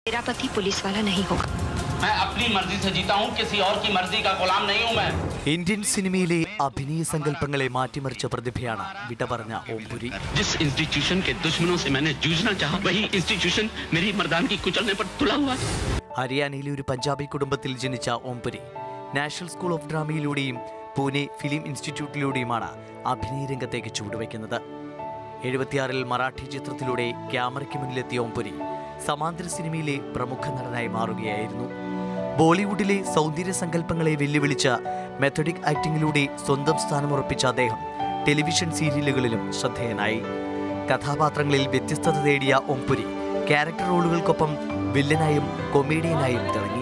मेरा पति पुलिस वाला नहीं होगा। मैं अपनी मर्जी से जीता हूँ, किसी और की मर्जी का गुलाम नहीं हूँ मैं। ഇന്ത്യൻ സിനിമയിലെ അഭിനയ സങ്കല്പങ്ങളെ മാറ്റിമറിച്ച പ്രതിഭയാണ് വിട പറഞ്ഞ ഓംപുരി. जिस इंस्टीट्यूशन के दुश्मनों से मैंने जूझना चाहा, वही इंस्टीट्यूशन मेरी मर्दानगी कुचलने पर तुला हुआ. ഹരിയാനയിലെ ഒരു പഞ്ചാബി കുടുംബത്തിൽ ജനിച്ച ഓംപുരി നാഷണൽ സ്കൂൾ ഓഫ് ഡ്രാമയിലൂടെയും പൂനെ ഫിലിം ഇൻസ്റ്റിറ്റ്യൂട്ടിലൂടെയുമാണ് അഭിനയ രംഗത്തേക്ക് ചുവടുവയ്ക്കുന്നത്. 76-ൽ മറാഠി ചിത്രത്തിലൂടെ ക്യാമറയ്ക്ക് മുന്നിലെത്തിയ ഓംപുരി സമാന്തര സിനിമയിലെ പ്രമുഖ നടനായി മാറുകയായിരുന്നു. ബോളിവുഡിലെ സൗന്ദര്യ സങ്കല്പങ്ങളെ വെല്ലുവിളിച്ച മെത്തഡിക് ആക്ടിങ്ങിലൂടെ സ്വന്തം സ്ഥാനമുറപ്പിച്ച അദ്ദേഹം ടെലിവിഷൻ സീരിയലുകളിലും ശ്രദ്ധേയനായി. കഥാപാത്രങ്ങളിൽ വ്യത്യസ്തത തേടിയ ഓംപുരി ക്യാരക്ടർ റോളുകൾക്കൊപ്പം വില്ലനായും കൊമേഡിയനായും തിളങ്ങി.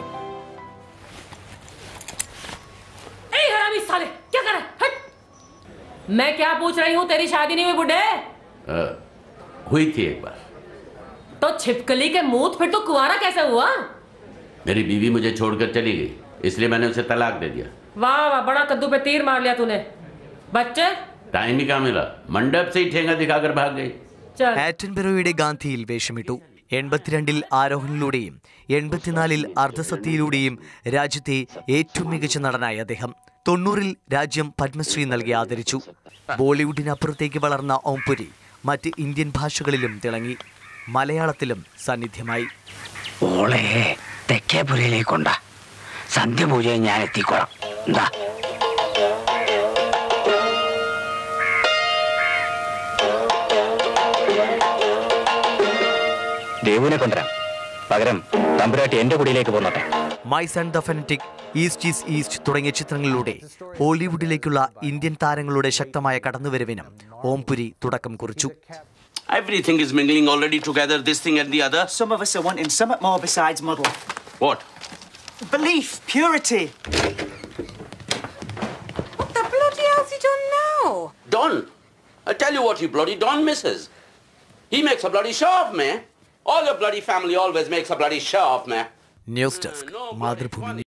मैं क्या पूछ रही हूँ, तेरी शादी नहीं हुई बुड्ढे? हुई थी एक बार. तो छिपकली के मुंह, फिर तो कुंवारा कैसे हुआ? मेरी बीवी मुझे छोड़कर चली गई, इसलिए मैंने उसे तलाक दे दिया. वाह वाह, बड़ा कद्दू पे तीर मार लिया तूने. बच्चे टाइम ही कहाँ मिला, मंडप से ही ठेंगा दिखाकर भाग गई. ആറ്റൻബറോയുടെ ഗാന്ധിയിൽ വേഷമിട്ടു. 82-ൽ ആരോഹണിലൂടെയും 84-ൽ അർദ്ധസത്യയിലൂടെയും രാജ്യത്തെ ഏറ്റവും മികച്ച നടനായ അദ്ദേഹം 90-ൽ രാജ്യം പത്മശ്രീ നൽകി ആദരിച്ചു. ബോളിവുഡിനപ്പുറത്തേക്ക് വളർന്ന ഓംപുരി മറ്റ് ഇന്ത്യൻ ഭാഷകളിലും തിളങ്ങി. മലയാളത്തിലും സാന്നിധ്യമായി. ഓളെ തെക്കേപുരയിലേക്കൊണ്ട സന്ധ്യപൂജയെ ഞാൻ എത്തിക്കോളാം. എന്താ ദേവുവിനെ കൊണ്ടുവരാം, പകരം തമ്പുരാട്ടി എന്റെ കുടിയിലേക്ക് പോന്നോട്ടെ. My Son the Fanatic, East is East തുടങ്ങിയ ചിത്രങ്ങളിലൂടെ ഹോളിവുഡിലേക്കുള്ള ഇന്ത്യൻ താരങ്ങളുടെ ശക്തമായ കടന്നുവരവിനും ഓംപുരി തുടക്കം കുറിച്ചു. Everything is mingling already together, this thing and the other. Some of us are wanting something more besides muddle. What? Belief, purity. What the bloody hell's he done now? Don. I tell you what you bloody Don misses. He makes a bloody show of me. All your bloody family always makes a bloody show of me. News desk Mathrubhumi.